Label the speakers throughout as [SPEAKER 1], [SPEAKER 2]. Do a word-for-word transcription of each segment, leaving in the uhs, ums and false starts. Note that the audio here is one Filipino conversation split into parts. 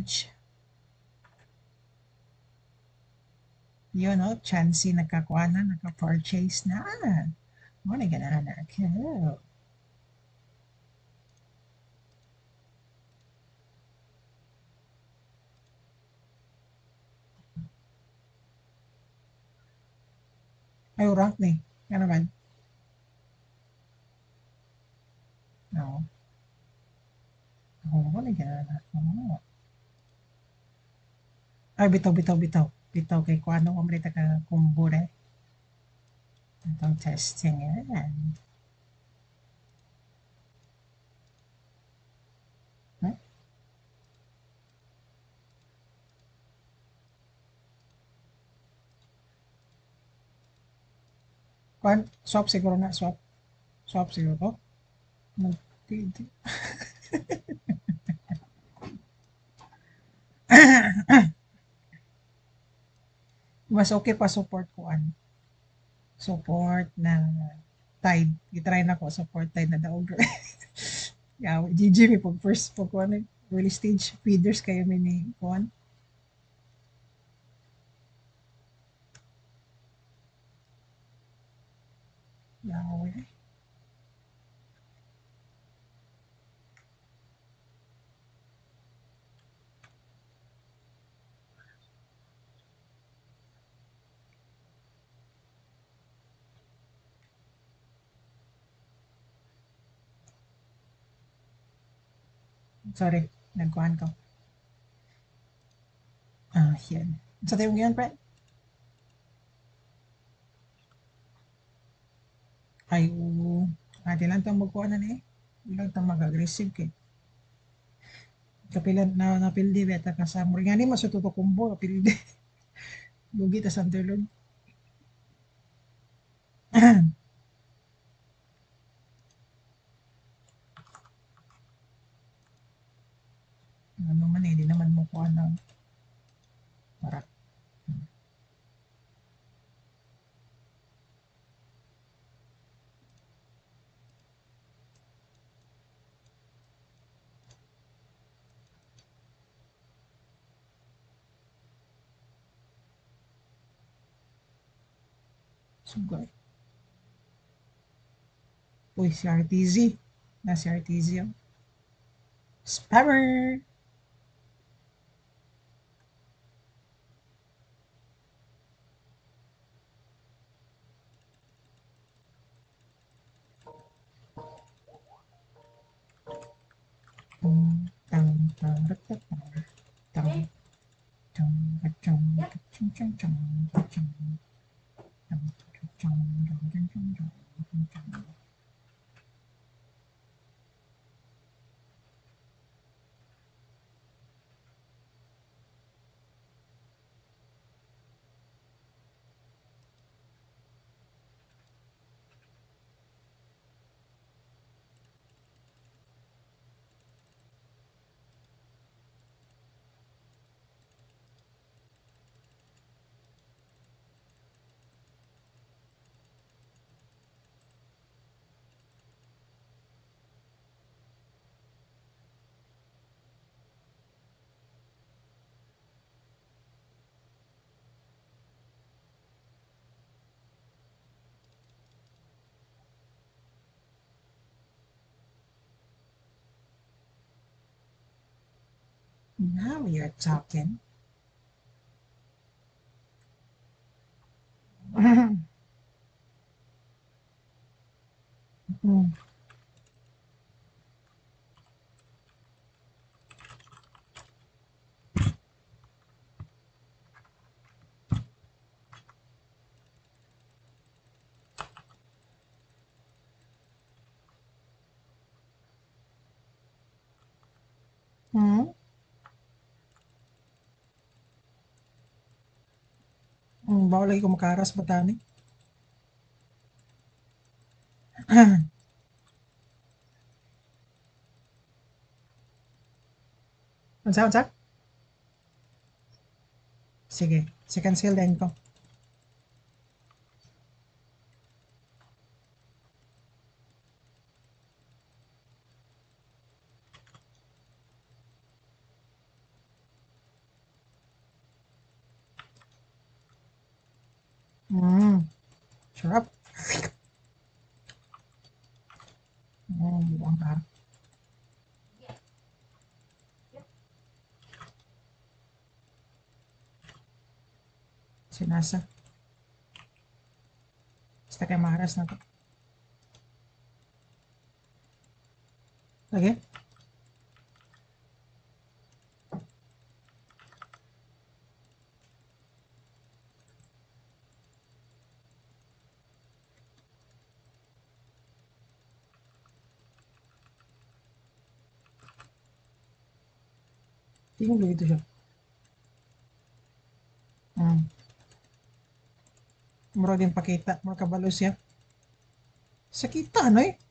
[SPEAKER 1] Yun, no? Chansey nagkakuha na, nagka-purchase na. Mo na ganahan na. Cool. Ay, rank ni. Ano man? No. Oh, mo na ganahan na. Oh. Ay, bitaw, bitaw, bitaw. Bitaw kay kuano ko malita ka kumbure. Itong testing yan. Huh? Kuan, swap siguro na, swap. Swap siguro to. Nagtiti. Mas okay pa support kuan. Support na Tide. I-try na ko support Tide na daog. Yeah, G G mi pag first pag kuan eh, early stage feeders kayo mi ni kuan. Yeah, sorry, nagkuhan ko. Ah, yan. Sa tayo ngayon, pre? Ay, oo. Ati lang itong magkuhan na ni. Ilang itong mag-aggressive kay. Kapilan na napildi, beta ka sa mga. Nga ni, masututo kumbo, kapildi. Lugi ta sa underlord. Ano man eh, di naman mo kuhan ng para. Sugay. Uy, si R T Z. Na si R T Z yun. Spammer! Tang, tang, tang, tang, tang, tang, tang, tang, tang, tang, tang, tang, Now you're talking. Mm. Mm. Mm, bawal lagi ko makaras batani. Unsa unsa? Sige, si cancel din ko. Sarap. Mm, buwang ka. Sinasa. Basta kay maras na to. Lagi? Tingin ko ito siya. Mm. Mura din pakita. Mura kabalo siya. Sakita, ano eh?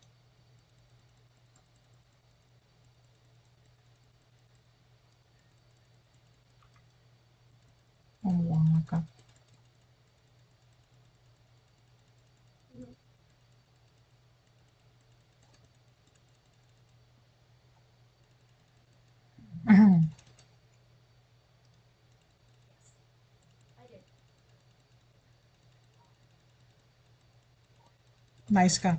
[SPEAKER 1] Ang buwang ka. Nice ka.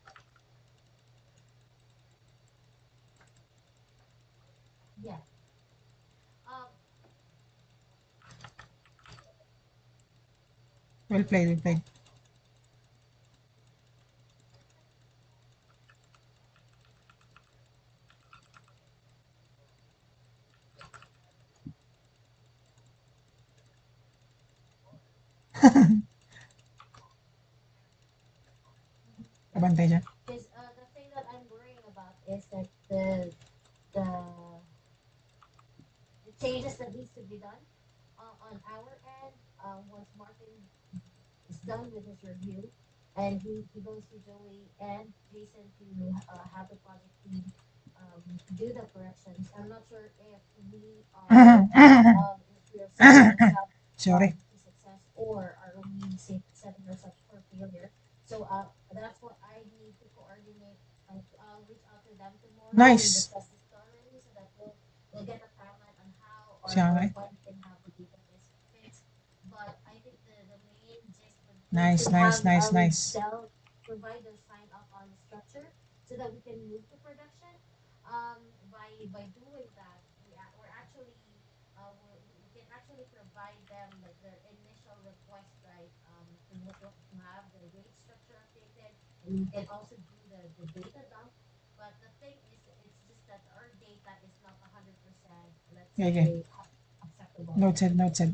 [SPEAKER 1] Well played, well played. Kabantay siya. Sorry. Nice. Siya nga eh. Nice, nice, nice, nice. Okay, okay. Noted, noted.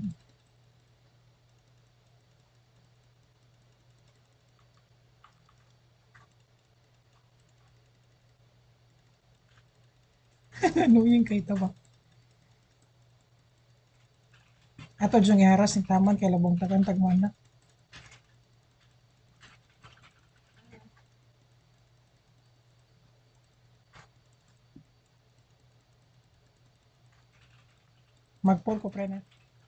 [SPEAKER 1] Annoying kay ito ba? Ato dyan iharas ni taman kay labong tagan tagman na. Magpol ko pre na.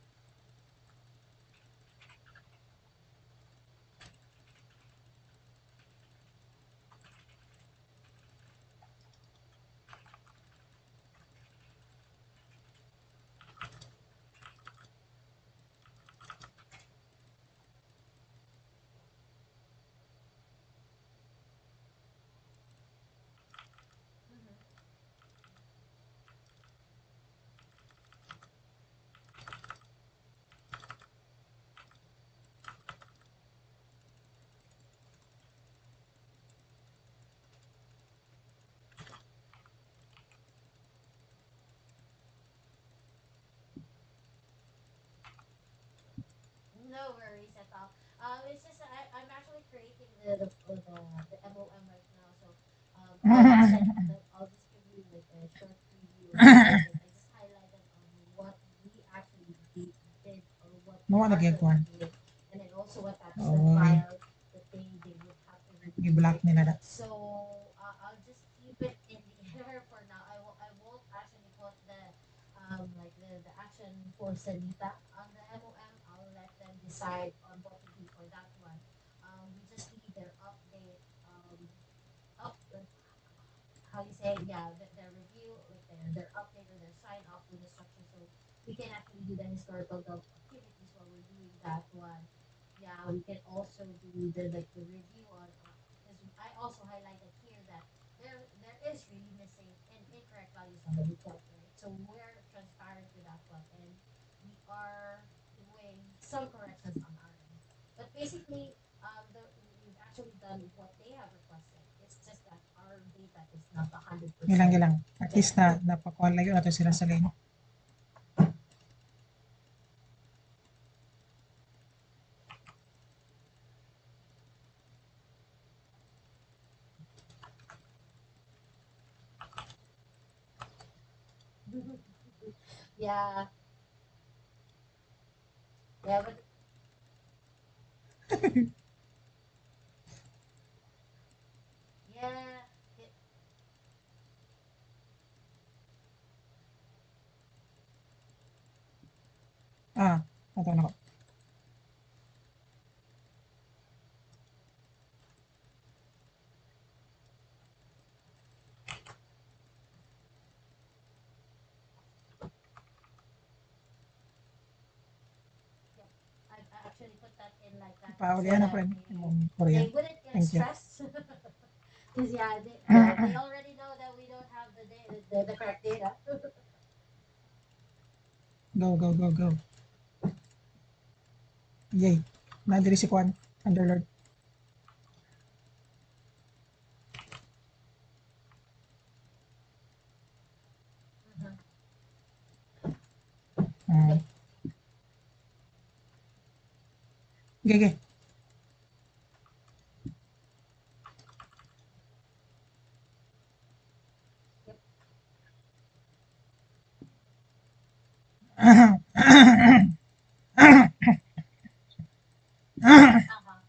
[SPEAKER 1] Nawa lagi ko. Oy, i-block nila na.
[SPEAKER 2] Yeah, we can also do the like the review on because I also highlighted here that there there is really missing and incorrect values on the report, right? So we're transparent with that one, and we are doing some corrections on our end. But basically, um, the, we've actually done what they have requested. It's just that our data is not a hundred
[SPEAKER 1] Gilang,
[SPEAKER 2] percent
[SPEAKER 1] gilang. At least
[SPEAKER 2] there.
[SPEAKER 1] na napakuha lang yun ato sila sa lane.
[SPEAKER 2] Yeah, yeah, but yeah, it,
[SPEAKER 1] Ah, ato na ko.
[SPEAKER 2] yep. I, I actually put that in like that so
[SPEAKER 1] Paulian na,
[SPEAKER 2] that
[SPEAKER 1] friend.
[SPEAKER 2] they
[SPEAKER 1] Yung Korea.
[SPEAKER 2] they wouldn't get
[SPEAKER 1] Thank you.
[SPEAKER 2] stressed because yeah, they, uh, they already know that we don't have the data, the, the correct data.
[SPEAKER 1] Go, go, go, go. Yay. Nandiri si Kwan. Underlord.
[SPEAKER 2] Mhm.
[SPEAKER 1] Hmm.
[SPEAKER 2] Okay.
[SPEAKER 1] Gege.
[SPEAKER 2] Yep. Uh huh.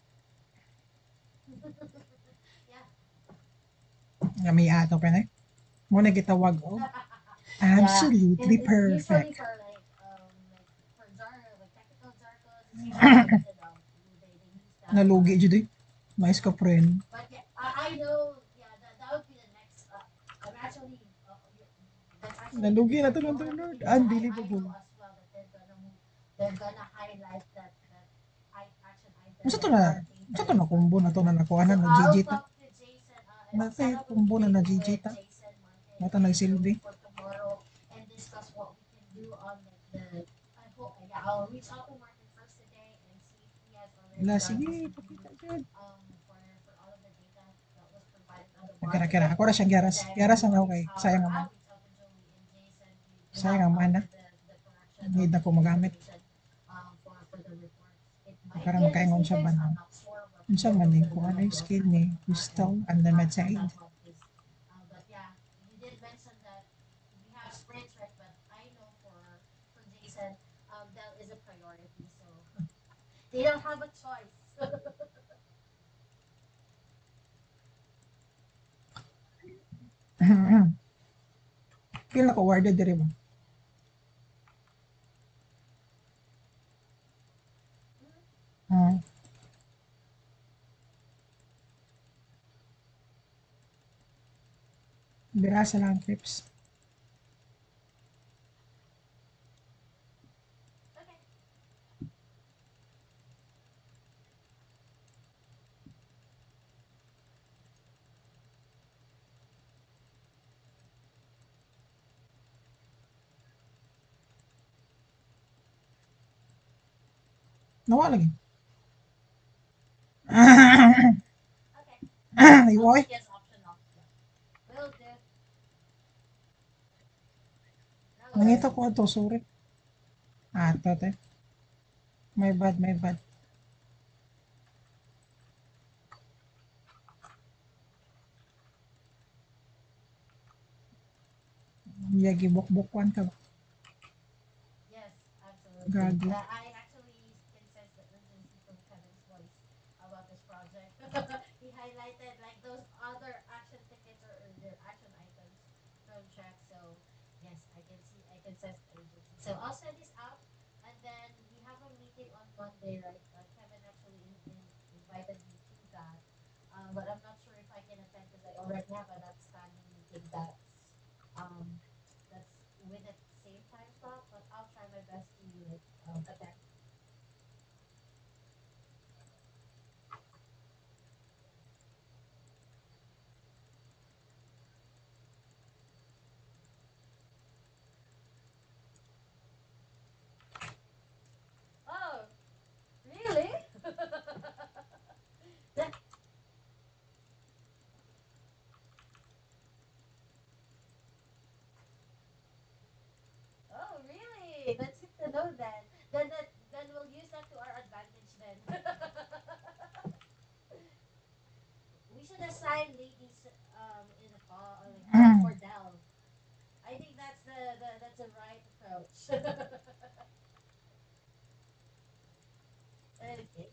[SPEAKER 2] Yeah.
[SPEAKER 1] Kami ato pa na. Muna gitawag og
[SPEAKER 2] Yeah. And
[SPEAKER 1] absolutely
[SPEAKER 2] it, usually
[SPEAKER 1] perfect.
[SPEAKER 2] for like um like for jargon like technical jargons, it's usually limited of they, they use that,
[SPEAKER 1] Nalugi
[SPEAKER 2] but
[SPEAKER 1] jud eh. Mais ka friend.
[SPEAKER 2] but yeah, I, I know. Yeah, that, that would be the next. Uh, I'm actually. Uh, you that's actually the
[SPEAKER 1] Nalugi na
[SPEAKER 2] different
[SPEAKER 1] to ng
[SPEAKER 2] tone of the
[SPEAKER 1] Underlord.
[SPEAKER 2] thing because I I
[SPEAKER 1] Unbelievable.
[SPEAKER 2] know as well that they're gonna move. They're gonna highlight that that I, action item
[SPEAKER 1] Unsa to
[SPEAKER 2] that
[SPEAKER 1] na?
[SPEAKER 2] our
[SPEAKER 1] Unsa
[SPEAKER 2] data
[SPEAKER 1] to
[SPEAKER 2] is
[SPEAKER 1] na
[SPEAKER 2] not
[SPEAKER 1] combo na
[SPEAKER 2] there.
[SPEAKER 1] to na nakuha
[SPEAKER 2] So
[SPEAKER 1] na na G G
[SPEAKER 2] I'll
[SPEAKER 1] ta.
[SPEAKER 2] talk to Jason. Uh,
[SPEAKER 1] Na
[SPEAKER 2] set
[SPEAKER 1] kay
[SPEAKER 2] up a
[SPEAKER 1] combo na
[SPEAKER 2] meeting
[SPEAKER 1] na G G
[SPEAKER 2] with
[SPEAKER 1] ta.
[SPEAKER 2] Jason Martin
[SPEAKER 1] Mata
[SPEAKER 2] and
[SPEAKER 1] nagsilbi.
[SPEAKER 2] Joey for tomorrow and discuss what we can do on like the. I hope. Yeah, I'll reach out to Martin first today and see if he has already
[SPEAKER 1] La
[SPEAKER 2] done
[SPEAKER 1] sige,
[SPEAKER 2] his review
[SPEAKER 1] pakita jud.
[SPEAKER 2] um, for for all of the data that was provided on the
[SPEAKER 1] Kira-kira.
[SPEAKER 2] budget.
[SPEAKER 1] Ako ra siyang
[SPEAKER 2] And
[SPEAKER 1] garas.
[SPEAKER 2] then
[SPEAKER 1] Garas ang
[SPEAKER 2] we'll
[SPEAKER 1] ako
[SPEAKER 2] reach
[SPEAKER 1] kay
[SPEAKER 2] out, or
[SPEAKER 1] sayang naman.
[SPEAKER 2] I'll reach out to Joey and Jason to, to
[SPEAKER 1] Sayang
[SPEAKER 2] help
[SPEAKER 1] ang
[SPEAKER 2] out
[SPEAKER 1] mana.
[SPEAKER 2] with the, the correction of
[SPEAKER 1] Need na ko
[SPEAKER 2] key
[SPEAKER 1] magamit.
[SPEAKER 2] information um, for, for the reports. It might
[SPEAKER 1] Para
[SPEAKER 2] be a
[SPEAKER 1] makaingon
[SPEAKER 2] missing
[SPEAKER 1] siya ba
[SPEAKER 2] text.
[SPEAKER 1] na.
[SPEAKER 2] I'm not sure, but
[SPEAKER 1] Unsa
[SPEAKER 2] we're,
[SPEAKER 1] man
[SPEAKER 2] we're
[SPEAKER 1] ni
[SPEAKER 2] still
[SPEAKER 1] kung ano
[SPEAKER 2] gonna
[SPEAKER 1] yung
[SPEAKER 2] do a
[SPEAKER 1] skill ni
[SPEAKER 2] correction on our
[SPEAKER 1] Crystal
[SPEAKER 2] end
[SPEAKER 1] and the med
[SPEAKER 2] uh, on
[SPEAKER 1] side.
[SPEAKER 2] that one. Cause, um, but yeah, you did mention that we have sprints, right? But I know for for Jason, um, that is a priority. So they don't have a choice.
[SPEAKER 1] Feel na ko awarded diri ba? Hmm. Birasa lang tips.
[SPEAKER 2] Okay.
[SPEAKER 1] Nawa lagi.
[SPEAKER 2] Okay. I'll
[SPEAKER 1] Iwoy.
[SPEAKER 2] make it as optional. Yeah. Will do. No
[SPEAKER 1] Nangita
[SPEAKER 2] worries.
[SPEAKER 1] ko ato, sorry. Ah, to te. My bad, my bad. Yagi bukbukwan ka ba?
[SPEAKER 2] Yes, absolutely.
[SPEAKER 1] Gago.
[SPEAKER 2] Uh, I actually can sense the urgency from Kevin's voice about this project. He highlighted like those other action tickets or, or their action items from track. So yes, I can see, I can sense the urgency. So I'll send this out, and then we have a meeting on Monday, right? Uh, Kevin actually in, in, invited me to that, um, but I'm not sure if I can attend because I already have an outstanding meeting that's um that's with the same time slot, but I'll try my best to like um, attend. Okay, that's good to know then. Then that then we'll use that to our advantage then. We should assign ladies um in a call like for
[SPEAKER 1] Mm.
[SPEAKER 2] for Dell. I think that's the, the that's the right approach. Okay.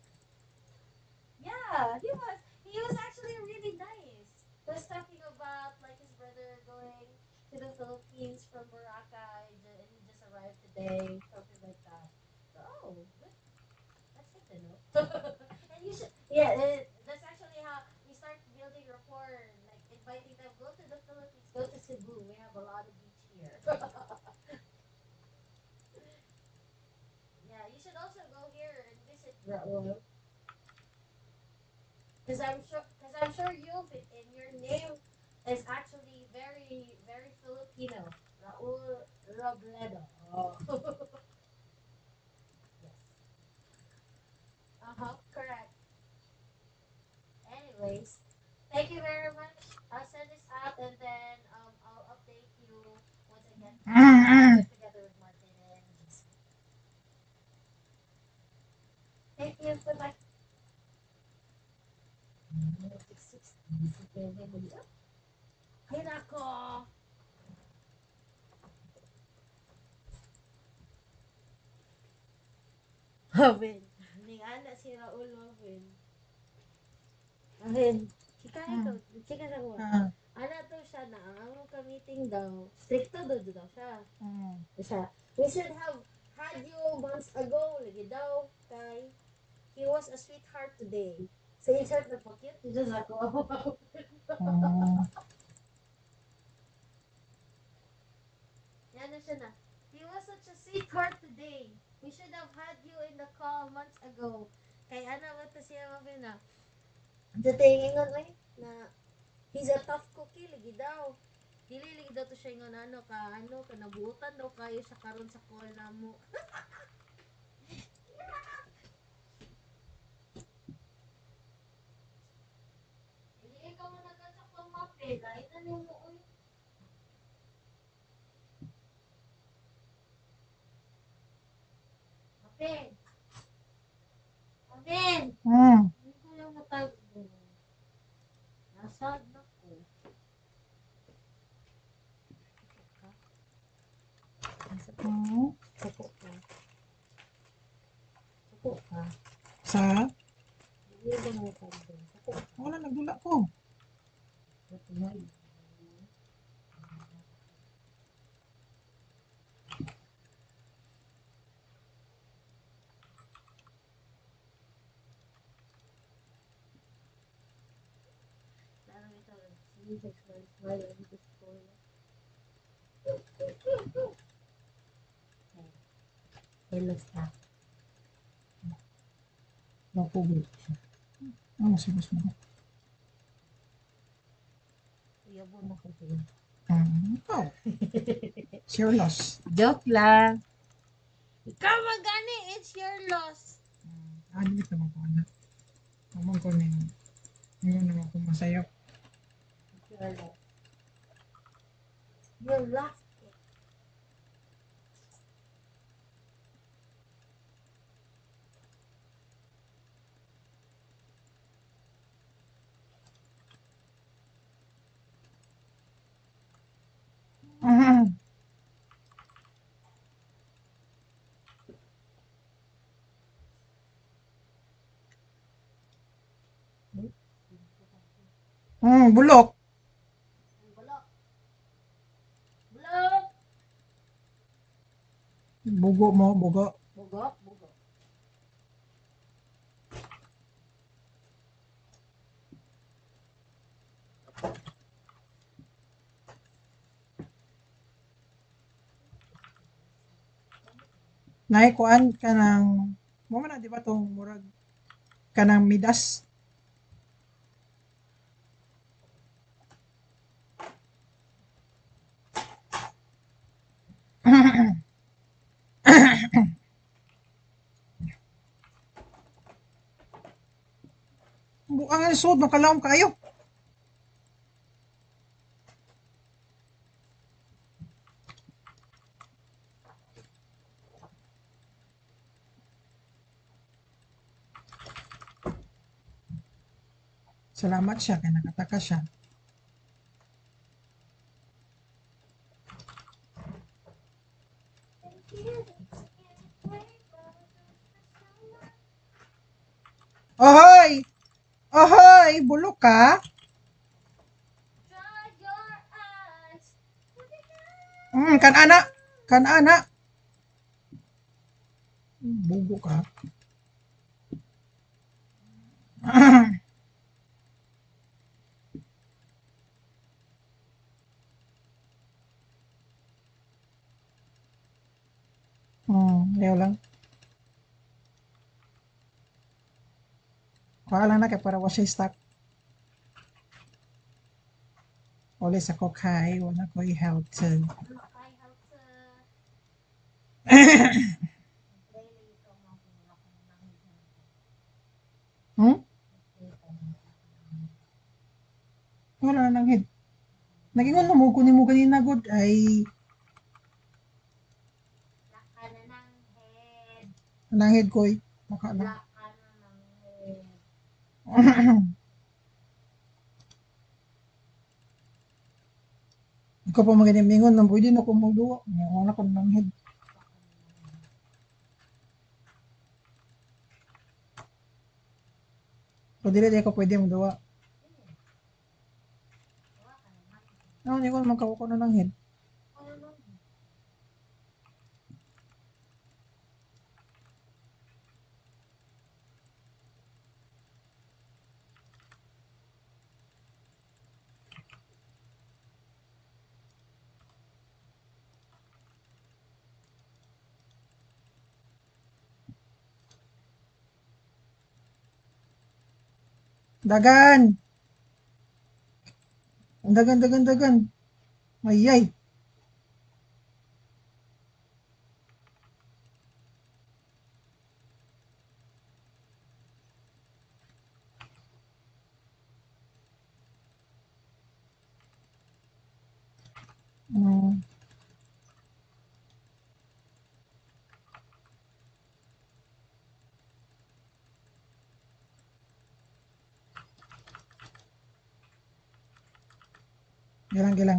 [SPEAKER 2] Yeah, he was. He was actually really nice. He was talking about like his brother going to the Philippines from Boracay, ju- and he just arrived today, something like that. So, oh, good. That's good to know. And you should, yeah. It, that's actually how we start building rapport, like inviting them go to the Philippines, go to Cebu. We have a lot of beach here. Yeah, you should also go here and visit Raul. Because I'm sure, because I'm sure you've been, and your name is actually very, very Filipino. Raul Robledo. Oh. Yes. Uh huh. Correct. Anyways, thank you very much. I'll send this out and then um I'll update you once I get
[SPEAKER 1] Mm,
[SPEAKER 2] uh
[SPEAKER 1] mm.
[SPEAKER 2] get together with Martin and Jason. Thank you. Bye bye. Ay nako. Robin. Ning ana si Raul Robin. Ahin, chika ikaw,
[SPEAKER 1] Mm.
[SPEAKER 2] chika sa kuha.
[SPEAKER 1] Ah,
[SPEAKER 2] Ana to siya na ang among ka-meeting daw, stricto daw daw daw siya.
[SPEAKER 1] mm.
[SPEAKER 2] Siya, we should have had you months ago, lagi daw, kay he was a sweetheart today. Sa insert na po, cute, just ako.
[SPEAKER 1] Mm.
[SPEAKER 2] Yan na siya na. He was such a sweetheart today. We should have had you in the call months ago. Kay ana mo to siya mabina. Datingan ay na he's a tough cookie lagi daw. Dili lagi daw to siya nga ano ka ano ka nabuutan daw kayo sa karon sa call na mo. Dili ka mo nagkasak pang mapel, lain na nimo oy. Mapel. Mapel.
[SPEAKER 1] Mm.
[SPEAKER 2] Hindi ko yung matag mo. Nasad na ko. Sako ka. Sako
[SPEAKER 1] Mm.
[SPEAKER 2] sako ka. Sako ka.
[SPEAKER 1] Sa?
[SPEAKER 2] Dili ba mo tag mo? Sako ka.
[SPEAKER 1] Wala, nagdula ko.
[SPEAKER 2] Matuloy. Lalo ito. Sige, smile, smile. Ang gusto ko. Hello, staff. Napugot siya.
[SPEAKER 1] Oh, serious mo.
[SPEAKER 2] Uyabon ako siya.
[SPEAKER 1] Mm. Ikaw, it's your loss.
[SPEAKER 2] Joke lang. Ikaw magani, it's your loss.
[SPEAKER 1] Mm. Admit naman ko, anak. Naman ko na yun. Ngayon naman ko masaya.
[SPEAKER 2] It's your loss. You lost it.
[SPEAKER 1] Mm. Mm, bulok.
[SPEAKER 2] Bulok. Bulok.
[SPEAKER 1] Bugo mo, bugo.
[SPEAKER 2] Bugok, bugok.
[SPEAKER 1] Naikuan ka ng, mo man na, di ba itong murag ka ng midas? Buang ang suod, makalawom kayo. Salamat siya kay nakataka siya. Ohoy! Ohoy! Bulok ka?
[SPEAKER 2] Dry your eyes.
[SPEAKER 1] Hmm, kan ana. Kan ana. Bugo ka. Hmm, ayaw lang. Kuha lang na kay para wa siya stuck. Always ako kay, wala ko i-health.
[SPEAKER 2] Makay health sa daily ito mga pinula ko ng higyan.
[SPEAKER 1] Hmm? Wala nang head. Nagingon mo mo kunin mo kanina good ay
[SPEAKER 2] Laka na ng head.
[SPEAKER 1] nang head ko eh. Maka lang.
[SPEAKER 2] Laka na ng head.
[SPEAKER 1] Ikaw pa magaling mingon nang pwede na ko magduwa. Wala ko nang head. So dili di ako pwede magduwa.
[SPEAKER 2] Wala ka naman.
[SPEAKER 1] No, di ko magkawa ko na ng head.
[SPEAKER 2] Ano nun?
[SPEAKER 1] Dagan. Dagan, dagan, dagan. Ayay. Hmm. Gilang, gilang.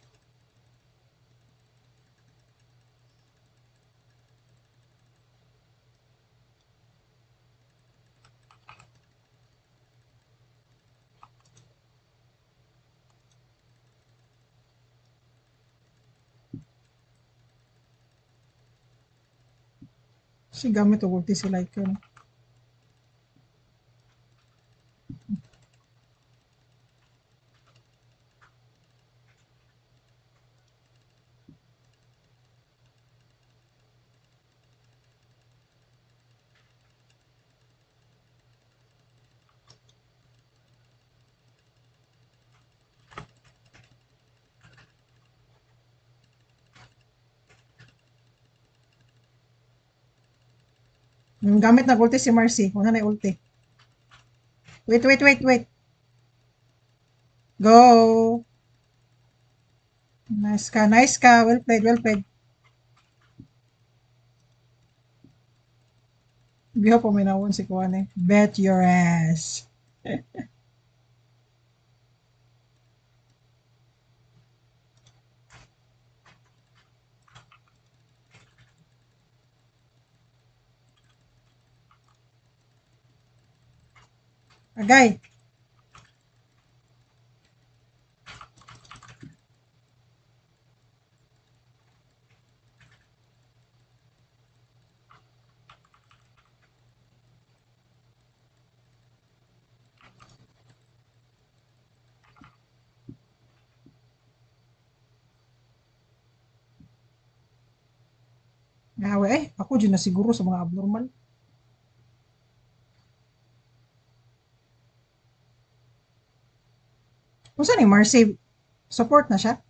[SPEAKER 1] Si gamit og ulti si like yun. Hmm, gamit na ulti si Marcy. Una na ulti. Wait, wait, wait, wait. Go. Nice ka, nice ka. Well played, well played. Biho po may nawon si Kuwane. Bet your ass. Agay. Ngawe eh. Ako dyan na siguro sa mga abnormal. Kung saan ni Marcy? Support na siya?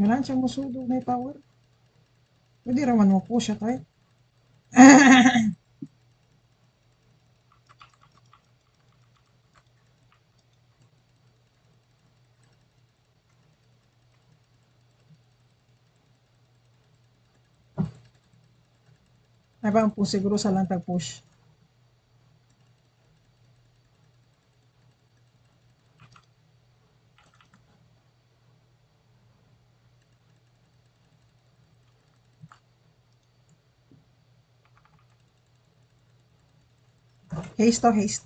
[SPEAKER 1] Ngayon siya musudog na power. Pwede raman mo po siya tayo. Ay ba ang push siguro sa lang tag-push. Haste to haste.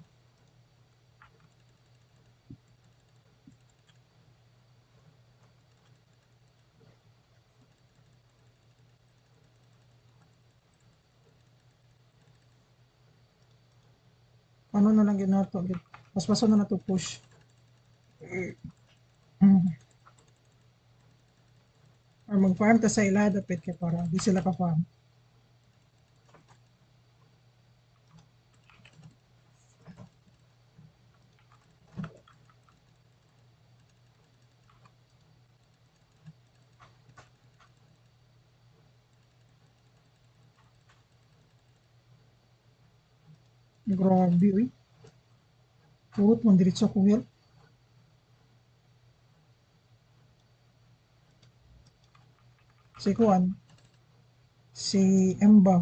[SPEAKER 1] Ano na lang ginato. Paspaso na na to push. Mm. Or mag-farm ta sa ila dapit kay para di sila ka-farm. Grabe, uy. Purot man diretso ko yun. Si Kuan, si Emba.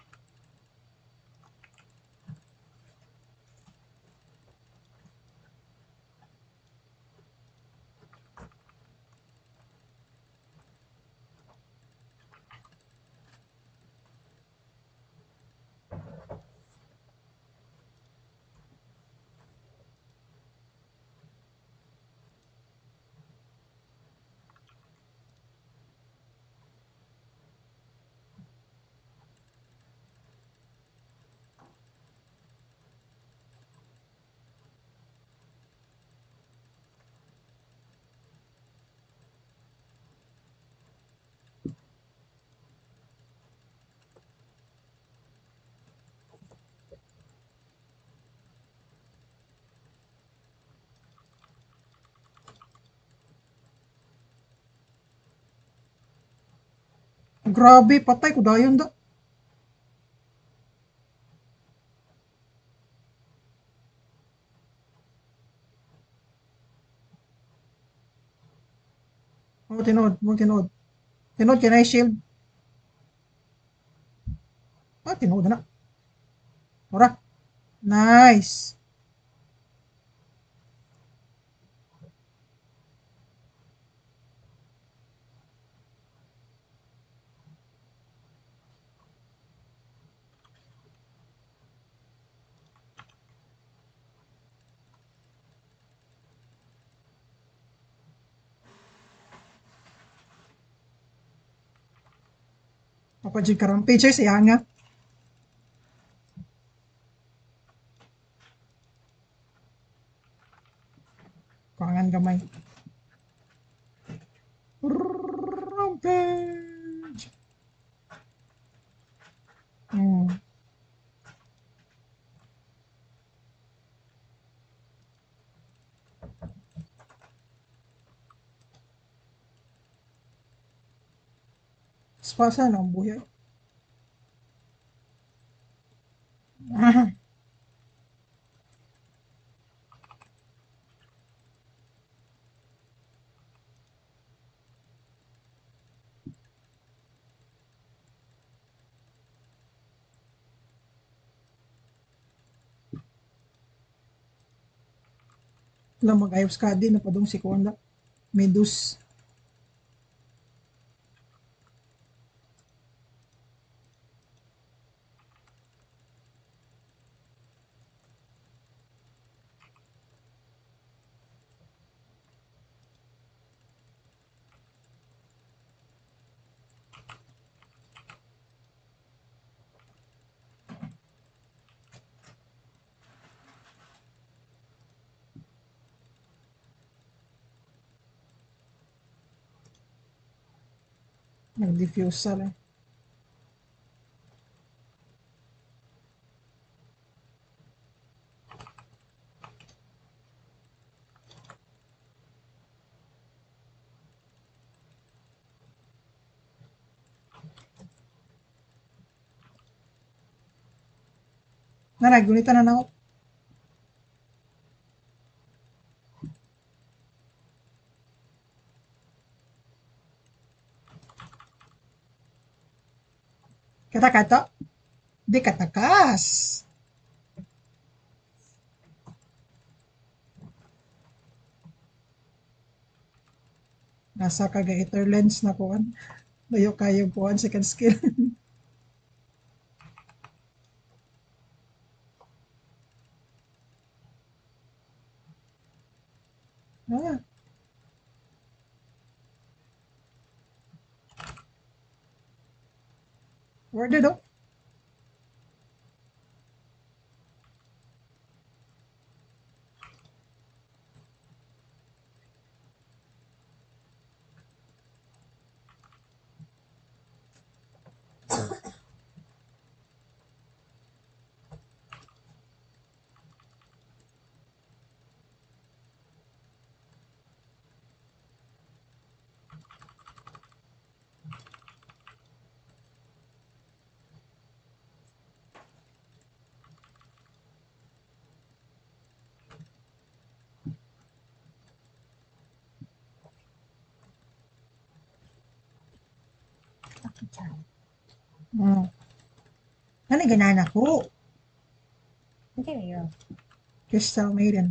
[SPEAKER 1] Grabe, patay ko dayon da. Oh, tinood, mo tinood. Tinood kay na shield. Ah, tinood na. Ora. Nice. Papadjig ka rampage ay siya nga. Kangan gamay. Rampage. Hmm. Spasa na ang buhay. Lang mag-ayos ka din na padong si Kuanda. Medus. Nag-diffuse sa lang. Nanay, gunitan na na ako. Kata-kata? Di katakas. Nasa kaga iter lens na kuan. Layo kayo kuan second skill. ah, where did oh? Hmm. Ano ganana ko?
[SPEAKER 2] Okay, yun.
[SPEAKER 1] Crystal Maiden.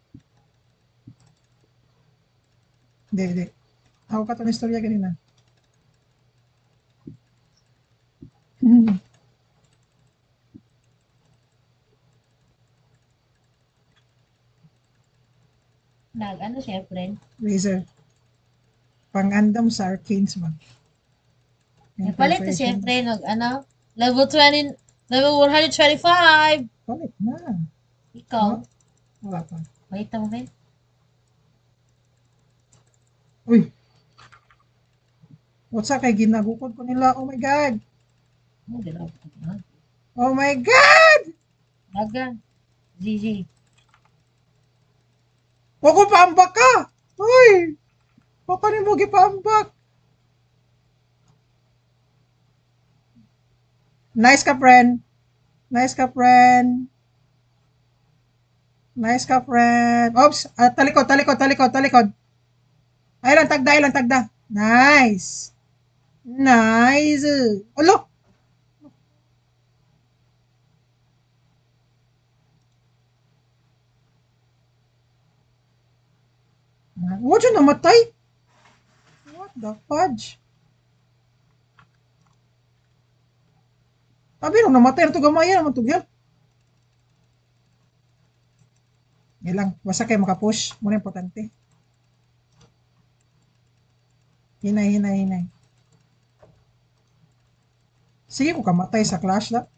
[SPEAKER 1] Hindi, hindi. Ako ka itong istorya ganina. Hmm.
[SPEAKER 2] Nag, ano siya, friend?
[SPEAKER 1] Razer. Pang-andam sa Arcanes ba? Yung
[SPEAKER 2] Palit to siya,
[SPEAKER 1] preparation.
[SPEAKER 2] friend. Nag, ano? Level twenty, level one twenty-five.
[SPEAKER 1] Palit na.
[SPEAKER 2] Ikaw,
[SPEAKER 1] Ah, wala pa.
[SPEAKER 2] wait mo, friend.
[SPEAKER 1] Uy! What's up kay ginagukod ko nila? Oh my God!
[SPEAKER 2] Ano, gano'n. Ah,
[SPEAKER 1] Oh my God!
[SPEAKER 2] Dagan. G G.
[SPEAKER 1] Wako paambak ka! Uy! Wako ni mo gipaambak. Nice ka, friend. Nice ka, friend. Nice ka, friend. Oops! Ah, talikod, talikod, talikod, talikod. Ay lang, tagda, ay lang, tagda. Nice. Nice. Alo! Huwag siya namatay. What the fudge? Sabi nung namatay na ito gamaya naman ito, girl. Yan lang, basta kayo makapush. Muna importante. Hinay, hinay, hinay. Sige ko kamatay sa clash na.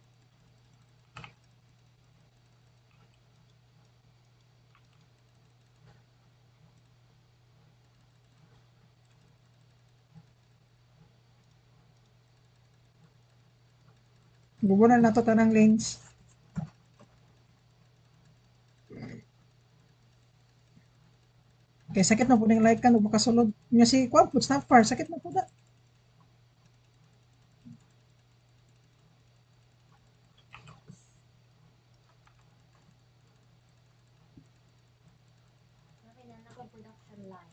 [SPEAKER 1] Gubunan na ito tanang lanes. Okay, sakit na po ng like kan, makasulod. Nga si Kwan, puts na far, sakit na po da.
[SPEAKER 2] Okay na, naka-production line.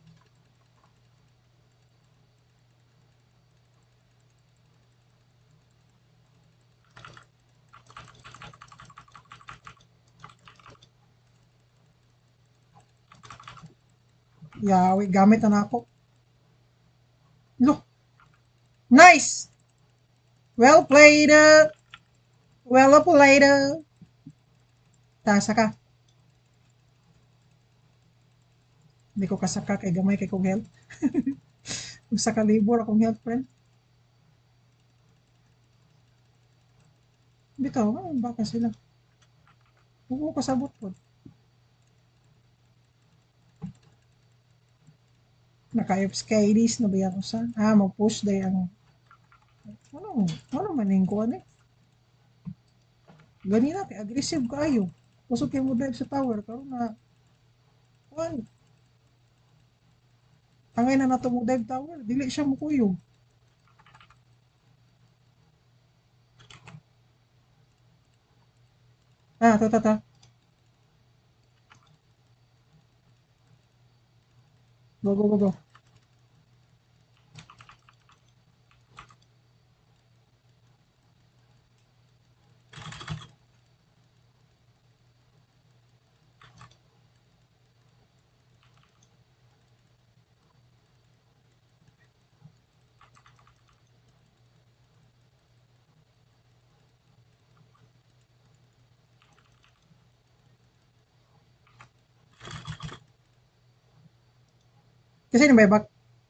[SPEAKER 1] Yawi, gamit na, na ako. Look. Nice! Well played. uh, Well played. uh. Tasa ka. Hindi ko kasaka kay gamay kay kong health. Kung sa kalibor akong health, friend. Bitaw, ah, baka sila. Oo, kasabot po. Naka-F K Ds na ba yan ko sa? Ah, mag-push day ang... Ano? Ano man yung kuha ni? Ganina, kay aggressive kaayo. Kusog kayo mo dive sa tower. Karoon na... Kuhan. Angay na nato mo dive tower. Dili siya mukuyog. Ah, to, to, to. Go, go, go, go. Kasi yung may back.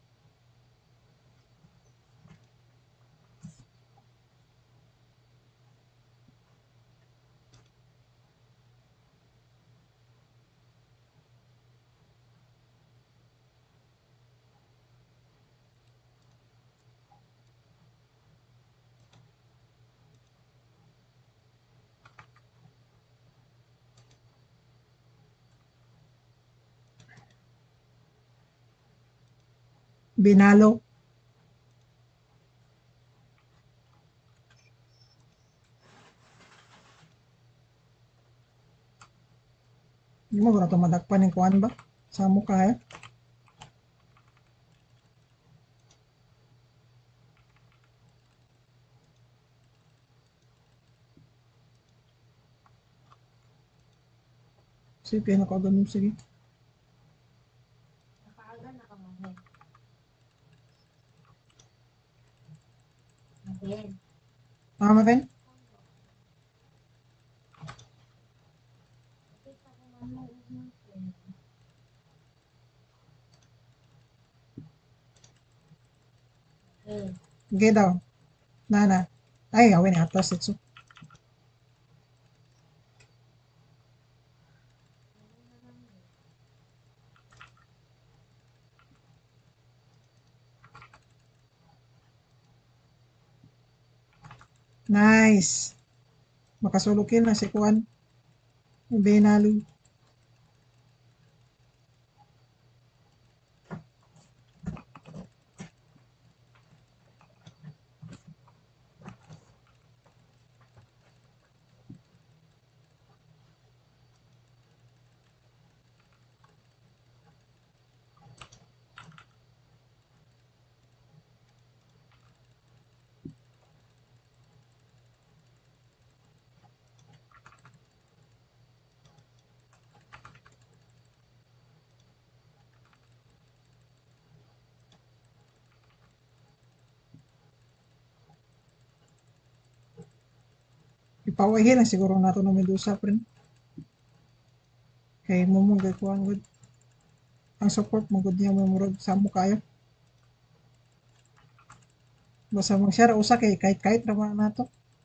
[SPEAKER 1] Binalo. Hindi mo na tumadakpan yung kuhan ba? Sa mukha eh. Sige, nakaganon. Sige.
[SPEAKER 2] Nakaaga na ka man. Again.
[SPEAKER 1] Ah, Maven?
[SPEAKER 2] Kita ko man mo umatin. Okay.
[SPEAKER 1] Okay daw. Nana. Ay, gawin ni atas. Itso. Nice. Makasulukin na si kuhan. Binalo. Ipawahin na siguro nato ng Medusa, friend. Kay mo mong gagawin good. Ang support mo good niya mo murag sa mo kayo. Basta mag-share usa kay kahit-kahit naman nato.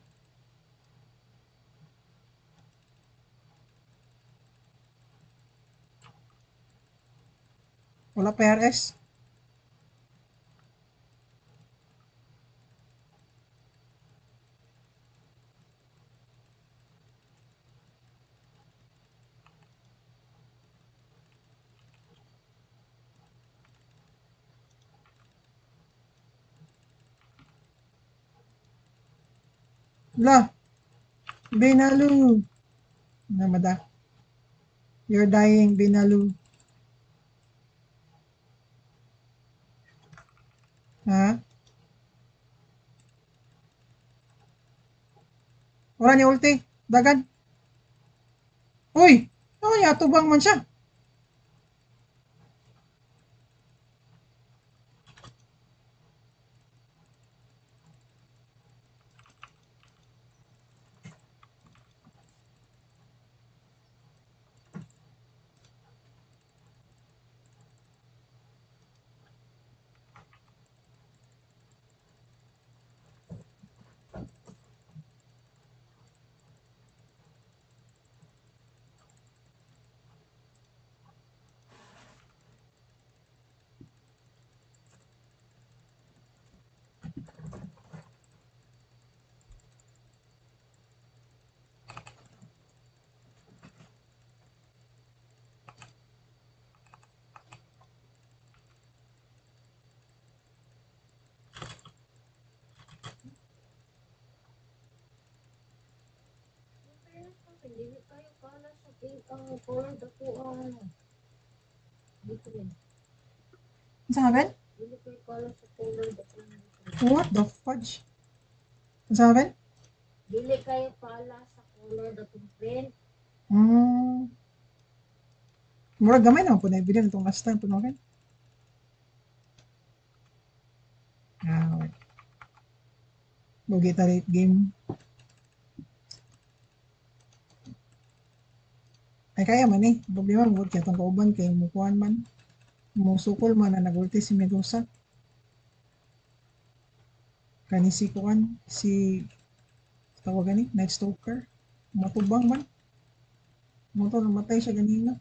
[SPEAKER 1] Wala pa R S. La, Binalu. Namada. You're dying, Binalu. Ha? Wala ni ulti. Dagan. Uy! Ano niya? Tubang man siya.
[SPEAKER 2] Pink ang color dako ang different.
[SPEAKER 1] Sa akin?
[SPEAKER 2] Dili kay color sa color dako.
[SPEAKER 1] What the fudge? Sa akin?
[SPEAKER 2] Dili kayo pala sa color dako print.
[SPEAKER 1] Hmm. Murag gamay naman po na ibili itong last time po namin. Ah, okay. Bugi ta late game. Ay kaya man eh. Problema mo kaya itong kauban kay mukuhan man. Musukol man na nagulti si Medusa. Kani si kuan si tawagan ni Night Stalker. Matubang man. Moto namatay siya ganina.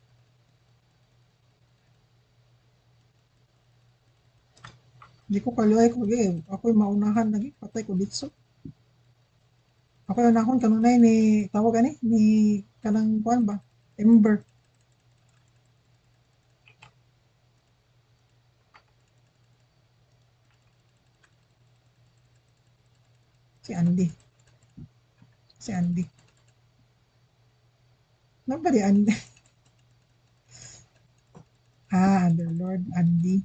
[SPEAKER 1] Di ko kaluay ko eh. Ako'y maunahan lagi. Patay ko ditso. Ako yung nakon kanunay ni tawagan ni ni kanang kuan ba? Ember. Si Andy. Si Andy. Nobody Andy. Ah, Underlord Andy.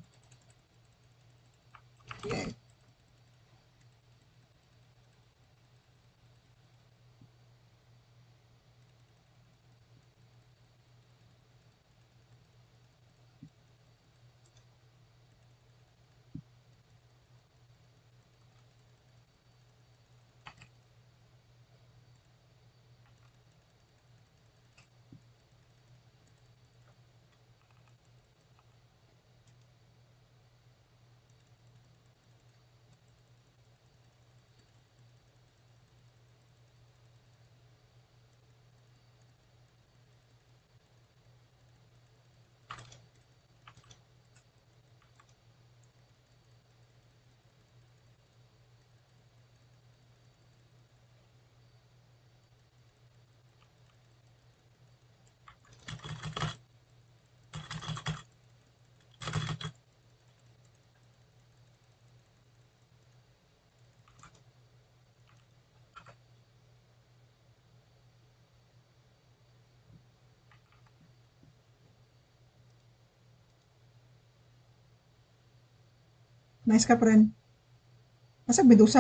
[SPEAKER 1] Nice ka friend. Asa Medusa?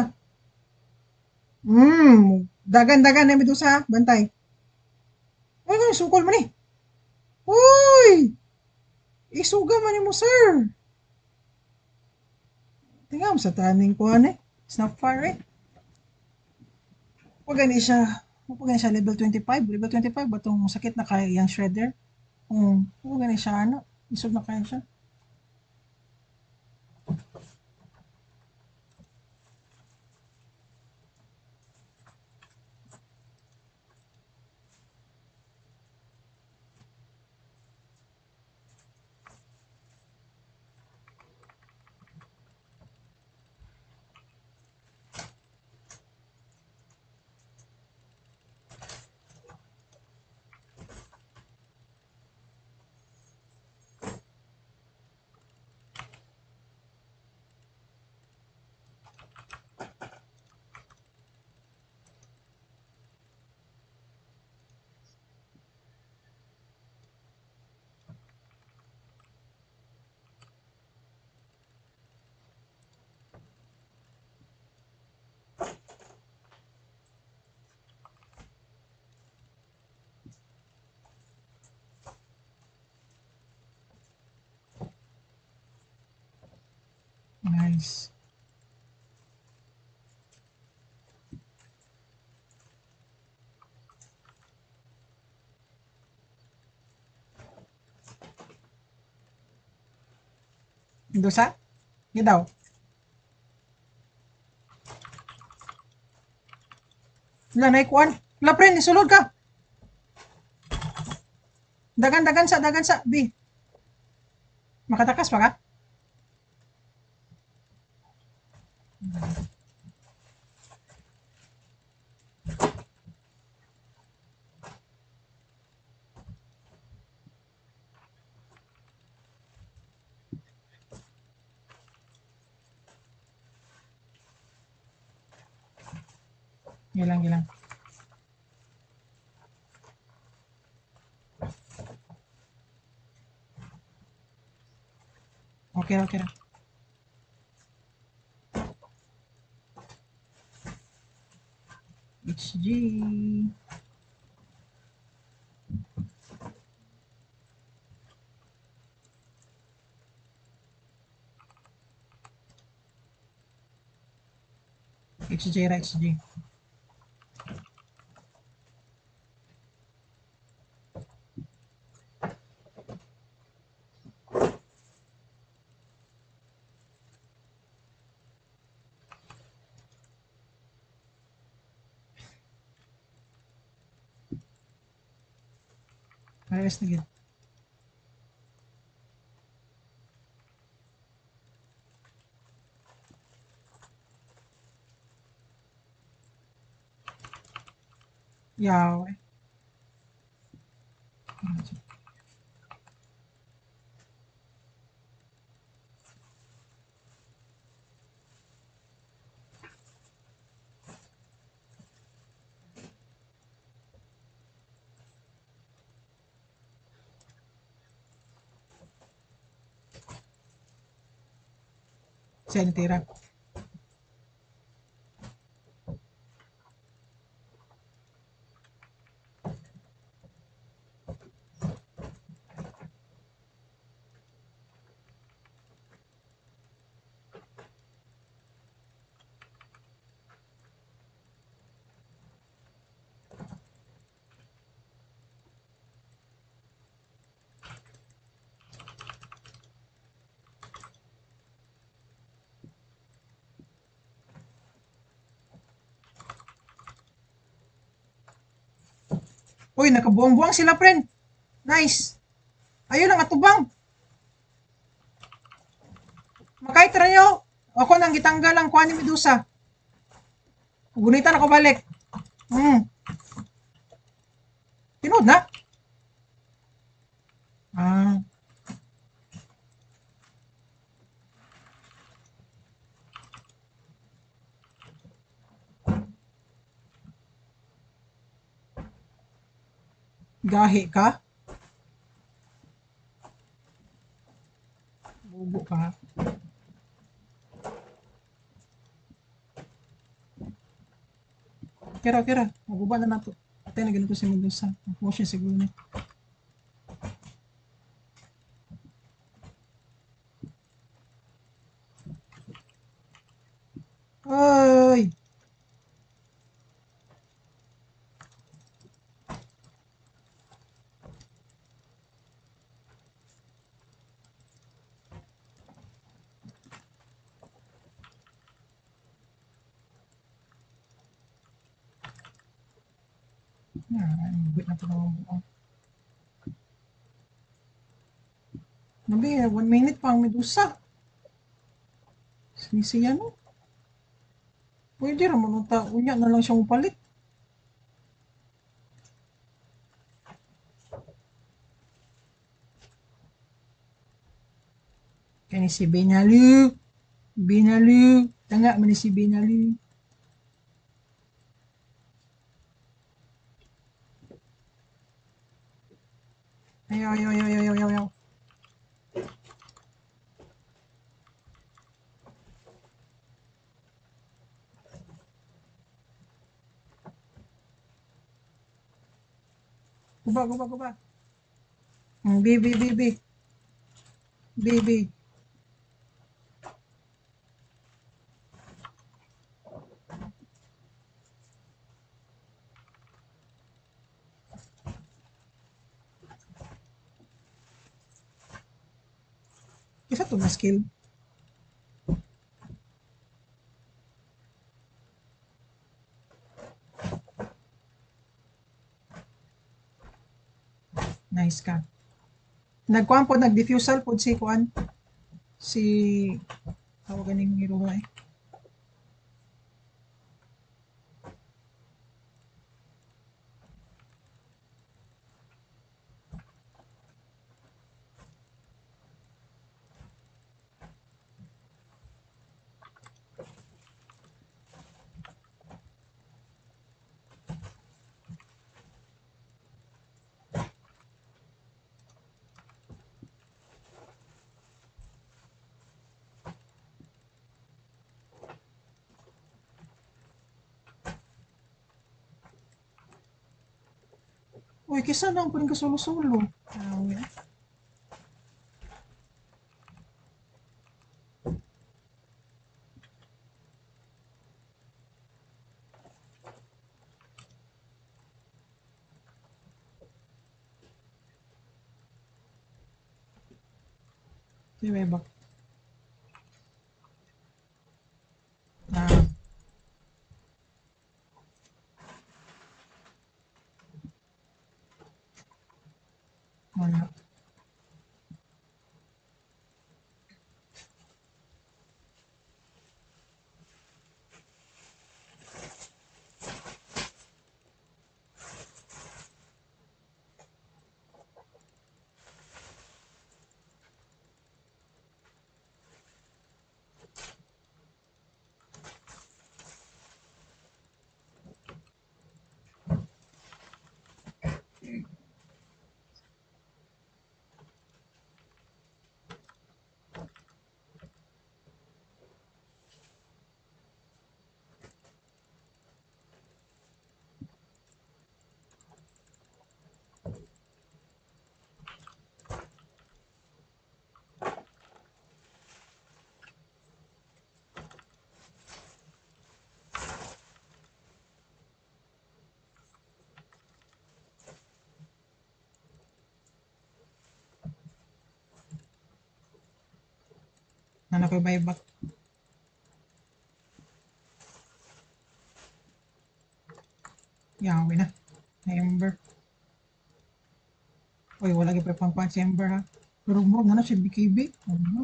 [SPEAKER 1] Hmm, dagan-dagan na Medusa, bantay. Uy, kung sukol man eh. Uy! Isuga man mo, sir. Tingnan mo sa taning ko, ano eh. It's not far eh. Huwag gani siya, huwag gani siya level twenty-five. Level twenty-five ba itong sakit na kaya yung shredder? Hmm, huwag gani siya, ano. Isog na kaya siya. Nice. Medusa? Hindi daw. Wala na ikuan. Wala friend, isulod ka. Dagan-dagan sa, dagan sa, B. Makatakas pa ka? Gilang, gilang. Okay, okay na. H G. H G ra, H G. Parehas na gid. Yaw. Siya natira. Uy, nakabuang-buang sila, friend. Nice. Ayun ang atubang. Makait ra nyo. Ako nang gitanggal ang kuha ni Medusa. Gunitan ako balik. Hmm. Tinood na. Ah. Gahi ka. Bubo ka. Kira, kira. Maguba na nato. Patay na ganito si Medusa. Motion siguro niya. Ay! Yan, wait na ito na mabuo. Nabi, one minute pa ang Medusa. Sinisiya no? Pwede raman unta. Unya na lang siyang palit. Kani si Benalu. Benalu. Tanga man ni si Benalu. Ayaw, ayaw, ayaw, ayaw, ayaw, ayaw. Guba, guba, guba. Mm, B, B, B, B. B, B. Isa to na skill. Nice ka. Nagkuhan po, nag-diffusal po si Kuan. Si, tawagan yung hero nga eh. Uy, kisa na ang paling kasolo-solo. Awi. Di ba ba? Ah, wala. Nana ko buyback. Yawi na. Na Ember. Uy, wala gyud pa pang si Ember ha. Pero mo na na si B K B. Ano?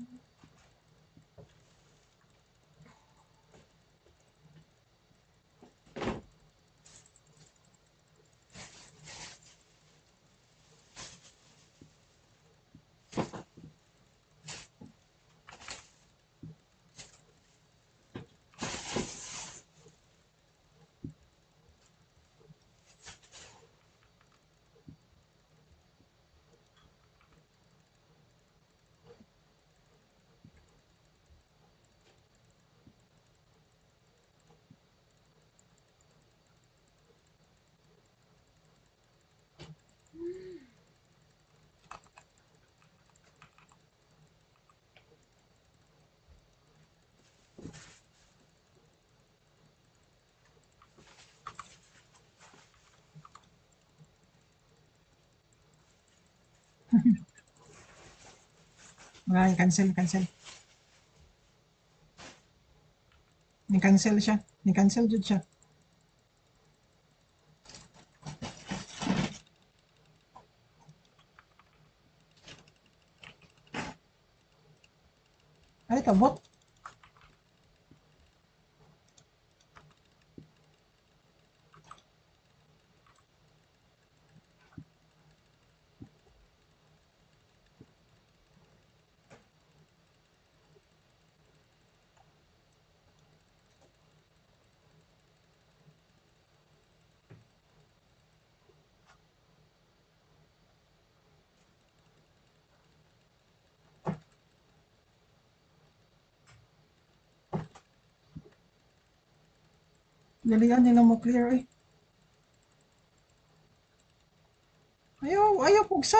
[SPEAKER 1] Wala, cancel, cancel. Ni-cancel siya. Ni-cancel jud siya. Ay, tabot. Dalian nila mo clear eh. Ayaw, ayaw pugsa.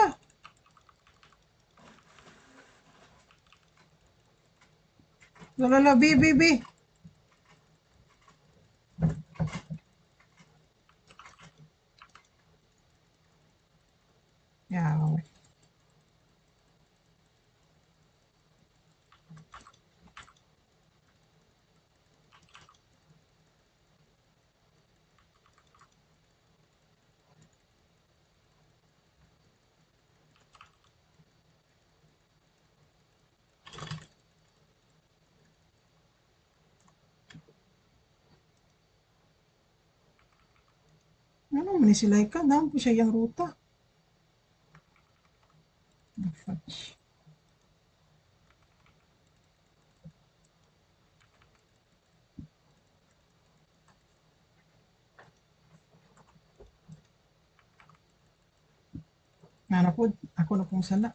[SPEAKER 1] Lalala, B, B, B. Yaw. Ano, manisilay ka. Daan po siya yung ruta. Fudge. Nga po, ako na pong sala.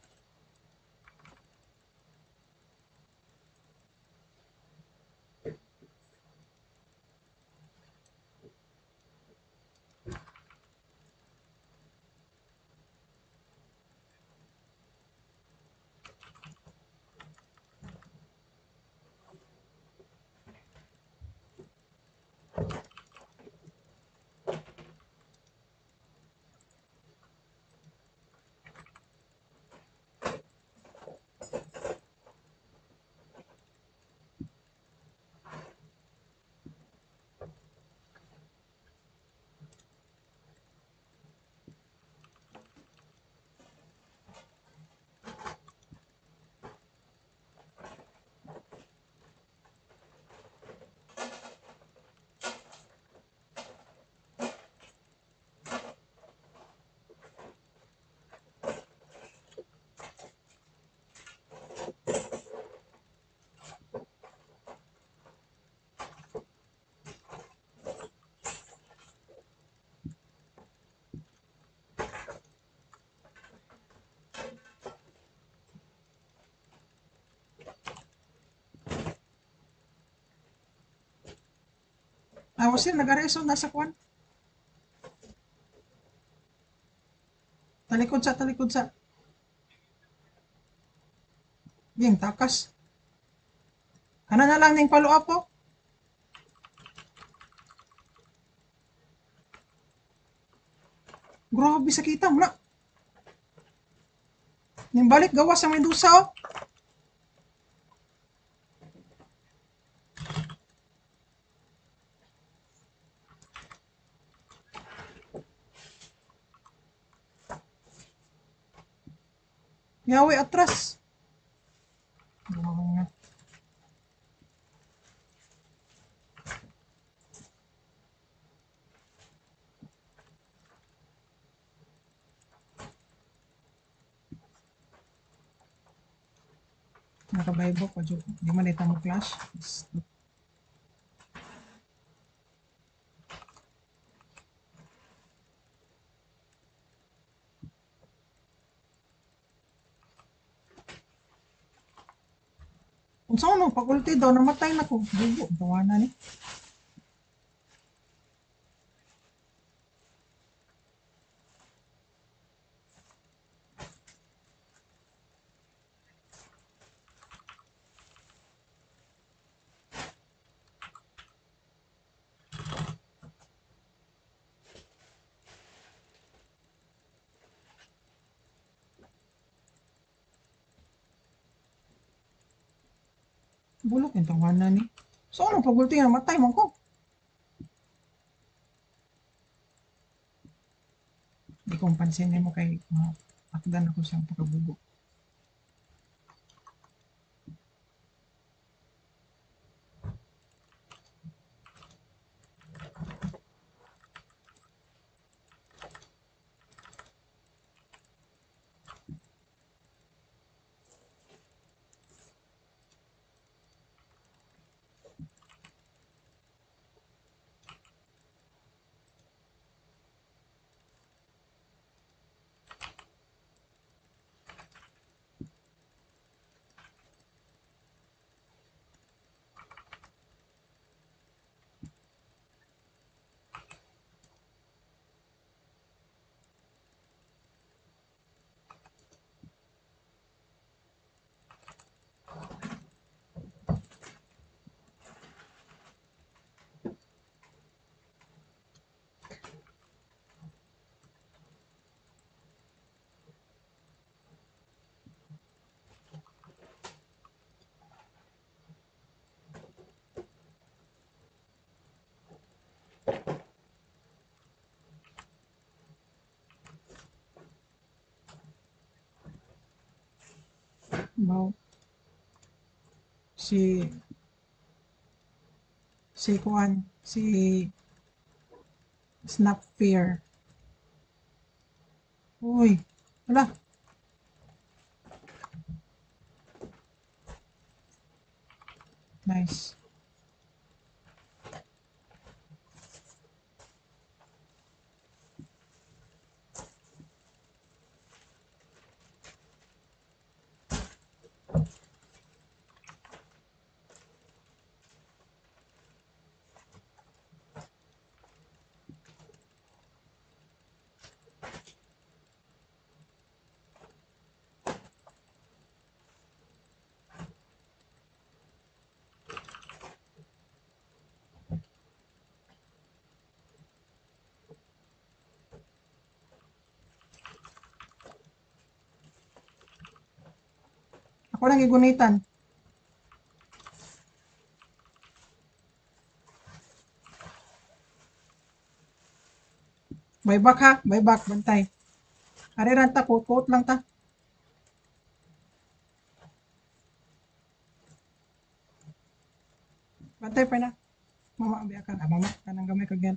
[SPEAKER 1] Nawa sila nag-areso nasa kwan. Talikod sa, talikod sa. Yung takas. Kana na lang ning follow up po. Grabe sa kita mo na. Ning balik gawa sa Mendoza oh. Yawi atras. Oh, nakabaybo pa jud. Di man ita mo clash. Kung saan no, pag-ulti daw, namatay na ko. Bubo, tawanan ni. Bulok yung tawanan ni. So ano, pag-ulti na, namatay man ko. Di kong pansin mo kay uh, akdan ako siyang pagkabubo. Bao. Si si Kuan, si Snap Fear. Uy, wala. Nice. Ako lang igunitan. Buyback ha, buyback, bantay. Ariran ta, quote-quote lang ta. Bantay pa na. Mama, biya ka. Ah, mama, kanang gamay kagyan.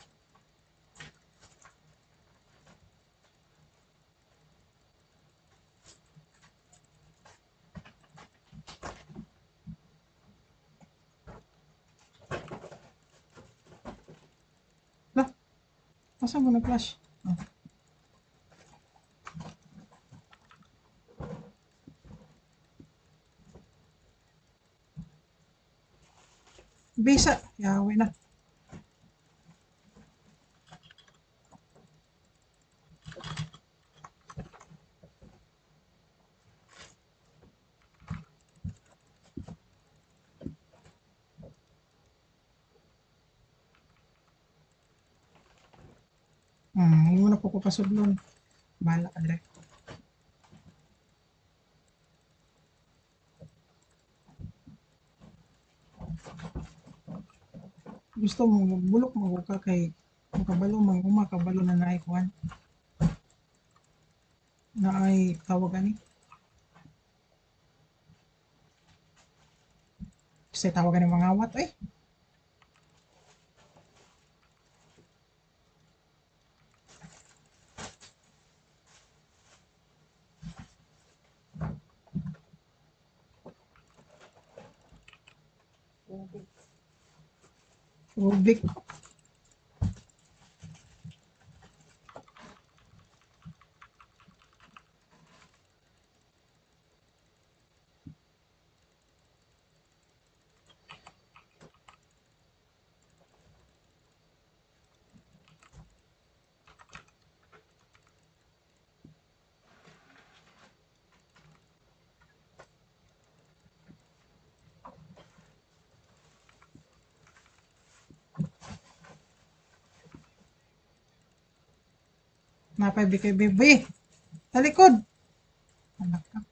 [SPEAKER 1] Lah, asa mo nag-flash? Oh. Bisa, yawi na. po ko pasudlon. Bahala ka dire. Gusto mo bulok mo ka kay makabalo man uma kabalo na naay kuan. Na ay tawag ani. Kasi tawag ani mga awat eh. Rubik. Napay bikay bebe. Talikod. Anak ka.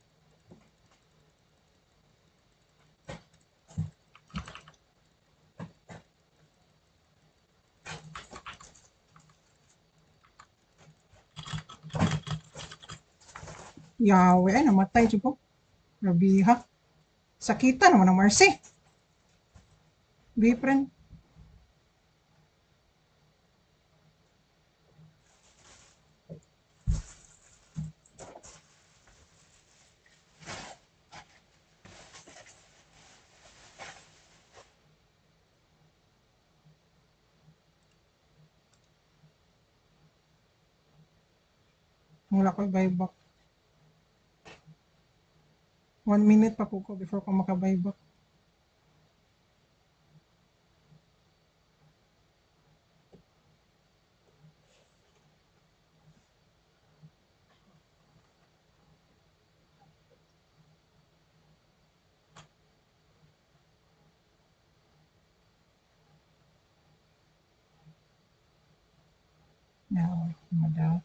[SPEAKER 1] Yawe ay namatay jud ko. Grabe ha. Sakita naman ang Marcy. Befriend. Wala ko baybak. One minute pa po ko before ko makabaybak. Yawe, madaw.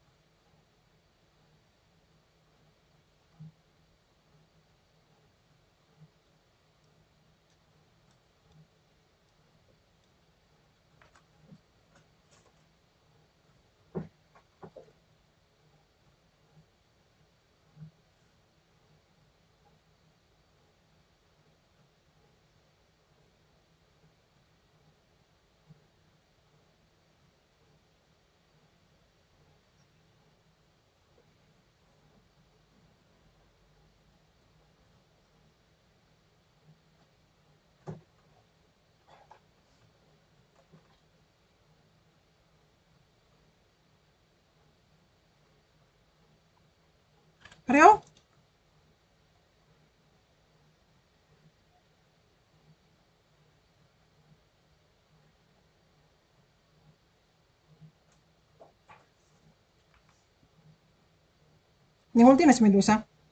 [SPEAKER 1] Pareho? Nihulti na si Medusa.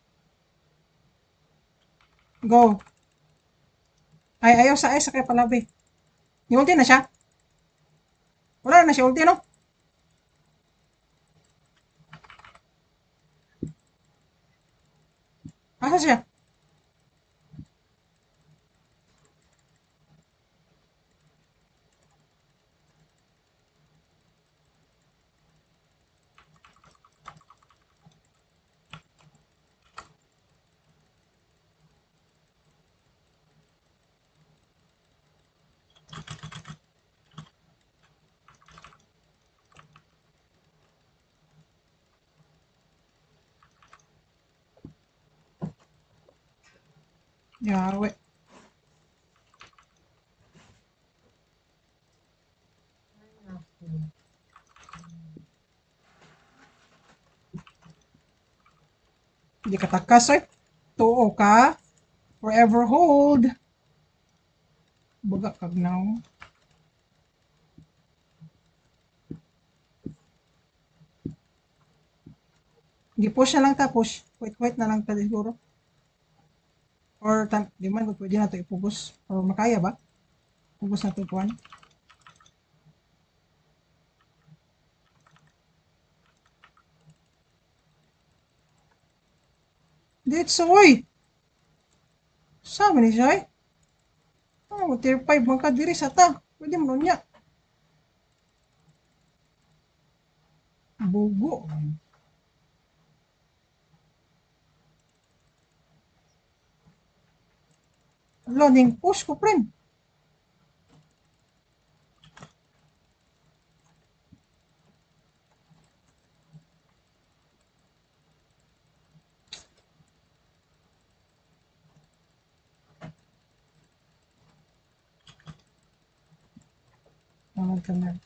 [SPEAKER 1] Go. Ay, ayaw sa ay sa kay palabi. Nihulti na siya. Wala na siya ulti, no? Asa siya? Yawe. Hindi ka takas, eh. Tuo ka. Forever hold. Baga kag now. Gi-push na lang ta, push. Wait, wait na lang ta siguro. Or, tan di man, pwede na ito ipugos. Or makaya ba? Pugos na ito kuhan. Dito sa oy. Sama ni siya eh. Ano, tier five man ka diri sa ta. Pwede mo niya. Bugo. Wala, ning push ko, friend. Ano ka na.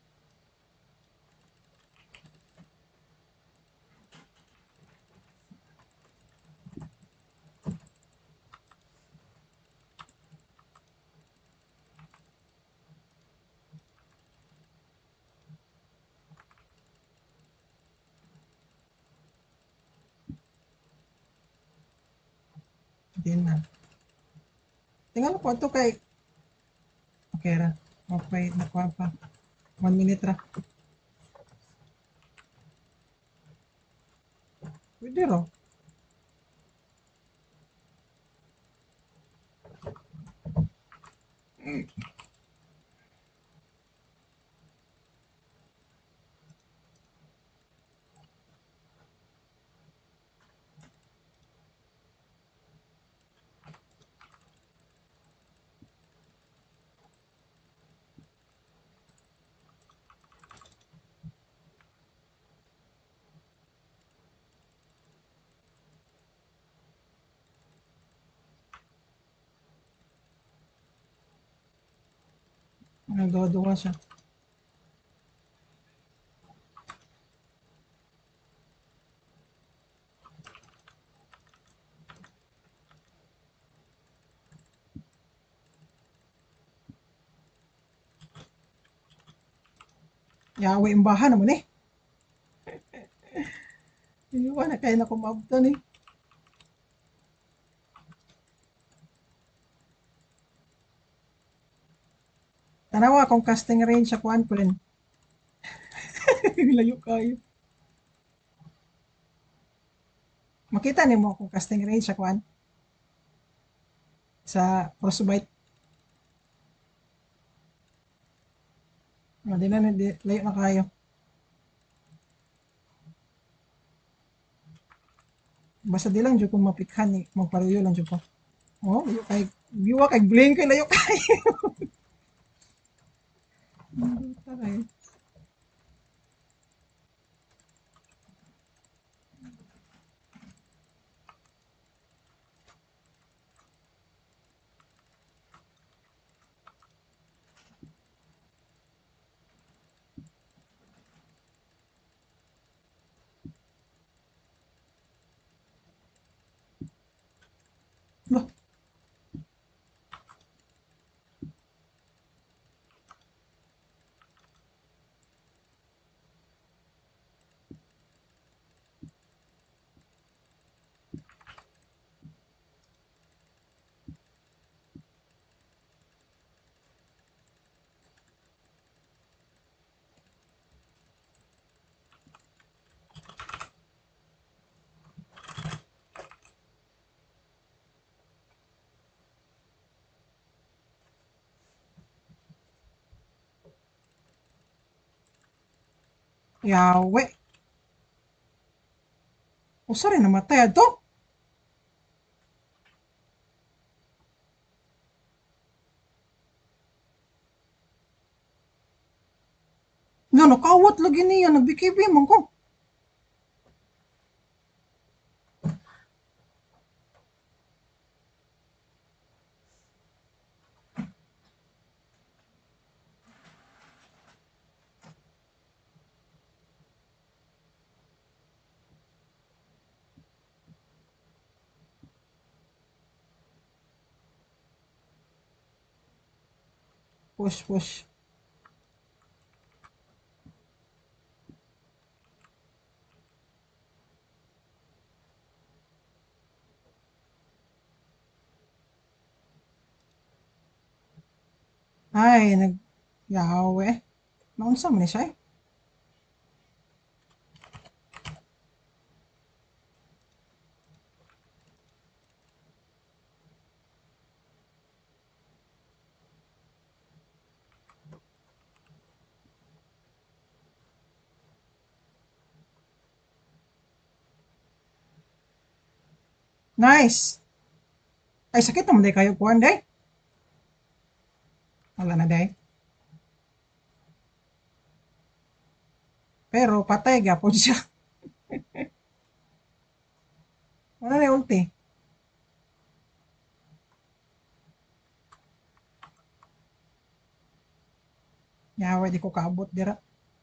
[SPEAKER 1] Hindi na. Tingnan ko ito kay... Okay ra. Okay, nakuha pa. One minute ra. Pwede ra. Nagawa-duwa siya. Yawa yung bahan naman eh. Iniwan na kayo na kumabtan eh. Tanawa akong casting range sa kuan ko rin. Layo kayo. Makita ni mo akong casting range sa kuan. Sa Frostbite. O, di na, di, layo na kayo. Basta di lang dyan kung mapikhan eh. Magparuyo lang dyan ko. Oh, layo kay... Giwa kay blink kay layo kayo. Taray. Bah, yawe. Usa rin namatay ato. Nga, nakawat lagi niya. Nagbikibi man ko. Push, push. Ay, nag... Yawe. Naunsa man ni siya eh. Nice. Ay, sakit naman day kayo kuhan day. Wala na day. Pero patay gapon siya. Wala na ulti. Yawa, di ko kaabot dira.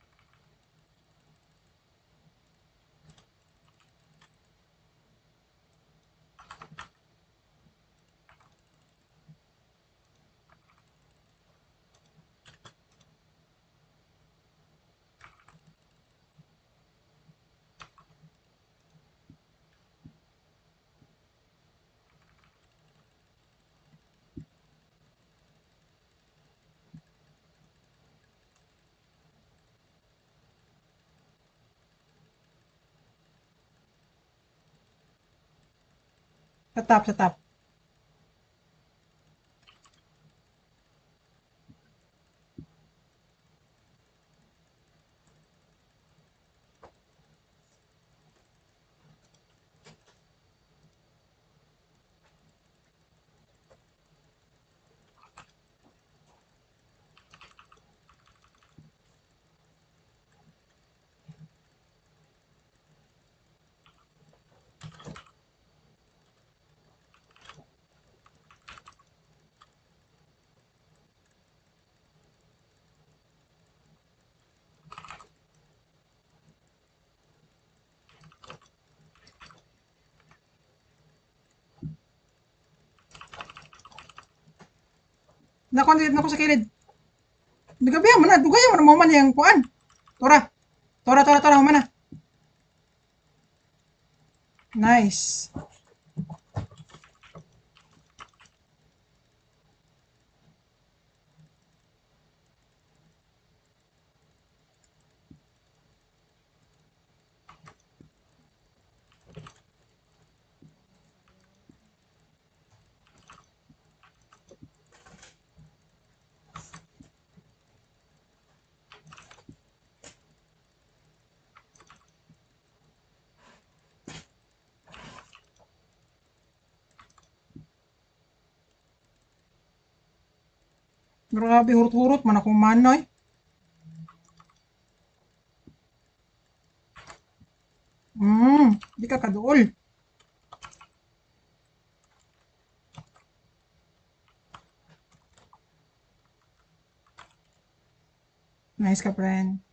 [SPEAKER 1] Sa top, sa top. Nakon na ko sa kilid. Dugabihan mo na, dugayan mo na mo man yung kuan. Tora. Tora, tora, tora, mo na. Nice. Grabe, hurot-hurot man akong manoy. Hmm, di ka kaduol. Nice ka, friend.